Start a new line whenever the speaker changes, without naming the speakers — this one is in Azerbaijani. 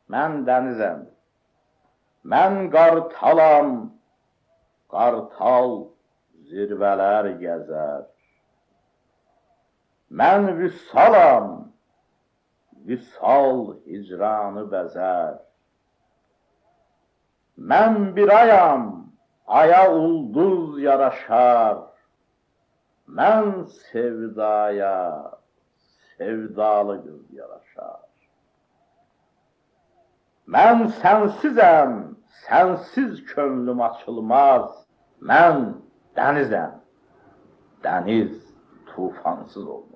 Mən dənizəm, mən qartalam, qartal zirvələr gəzər. Mən vüsalam, vüsal hicranı bəzər. Mən bir ayam, aya ulduz yaraşar. Mən sevdaya, sevdalı qız yaraşar. Mən sənsizəm, sənsiz könlüm açılmaz. Mən dənizəm, dəniz tufansız olmaz.